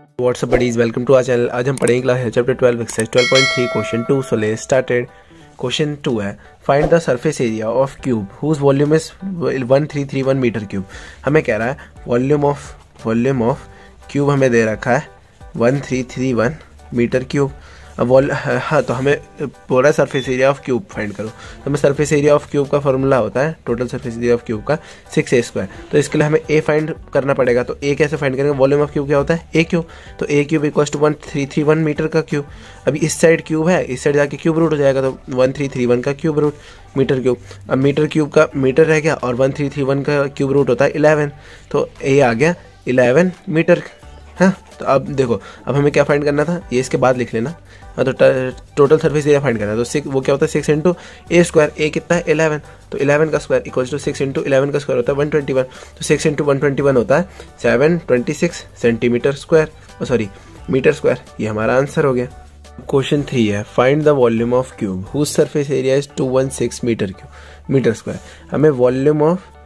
WhatsApp buddies, welcome to our channel. आज हम पढ़ेंगे class chapter 12 exercise 12.3 question 2। So let's started. Question 2 है find the surface area of cube whose volume is 1331 metre cube. हमें कह रहा है volume of cube हमें दे रखा है 1331 मीटर क्यूब। अब हाँ, तो हमें बोल रहा है surface area of cube find करो। तो हमें सरफेस एरिया ऑफ क्यूब का फॉर्मूला होता है total surface area of cube का 6a²। तो इसके लिए हमें ए फाइंड करना पड़ेगा। तो ए कैसे फाइंड करेंगे? वॉल्यूम ऑफ क्यूब क्या होता है? A cube. तो a cube equals to 1331 metre का क्यूब। अभी इस साइड क्यूब है, इस साइड जाके क्यूब रूट हो जाएगा, तो 1331 का क्यूब रूट मीटर क्यूब। अब मीटर क्यूब का मीटर रह गया और 1331 का क्यूब रूट होता है 11। तो ए आ गया 11 मीटर। हाँ, तो अब देखो, अब हमें क्या फाइंड करना था, ये इसके बाद लिख लेना। हाँ, तो टोटल सरफेस एरिया फाइंड करना है। तो 6 वो क्या होता है 6 इंटू ए स्क्वायर। ए कितना है 11, तो 11 का स्क्वायर इक्वल्स टू 6 इंटू 11 का स्क्वायर होता है 121। तो 6 इंटू 121 होता है 726 centimetre square, sorry metre square. ये हमारा आंसर हो गया। क्वेश्चन 3 है find the volume of cube whose surface area is 216 metre square. हमें वॉल्यूम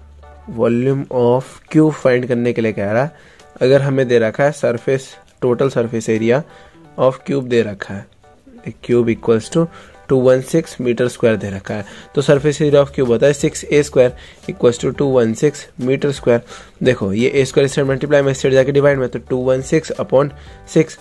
ऑफ क्यूब फाइंड करने के लिए कह रहा है। अगर हमें दे रखा है total surface area of cube दे रखा है, cube equals to 216 metre square दे रखा है, तो सरफेस एरिया ऑफ क्यूब होता है 6a² equals to 216 metre square. देखो, ये a स्क्वायर इस साइड मल्टीप्लाई में, इस साइड जाके डिवाइड में, तो 216 अपॉन 6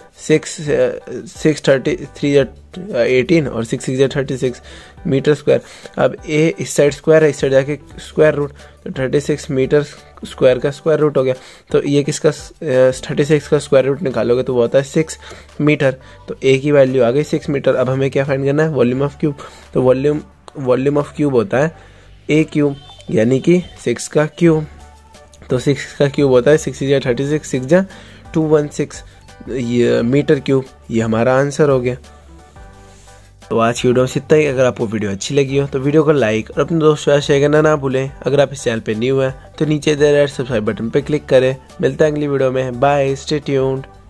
6 18 और 6 6 36 मीटर स्क्वायर। अब ए इस साइड स्क्वायर है, इस साइड जाके स्क्वायर रूट, तो 36 मीटर स्क्वायर का स्क्वायर रूट हो गया। तो ये किसका 36 का स्क्वायर रूट निकालोगे तो वो होता है 6 मीटर। तो ए की वैल्यू आ गई 6 मीटर। अब हमें क्या फाइंड करना है? Volume of cube. तो वॉल्यूम ऑफ क्यूब होता है ए क्यूब, यानी कि 6 का क्यूब। तो 6 का क्यूब होता है 6 6 36 6 216 ये मीटर क्यूब। ये हमारा आंसर हो गया। तो आज की वीडियो में इतना ही। अगर आपको वीडियो अच्छी लगी हो तो वीडियो को लाइक और अपने दोस्तों के साथ शेयर करना ना भूलें। अगर आप इस चैनल पे न्यू हैं तो नीचे दे रेड सब्सक्राइब बटन पे क्लिक करें। मिलते हैं अगली वीडियो में। Bye, stay tuned.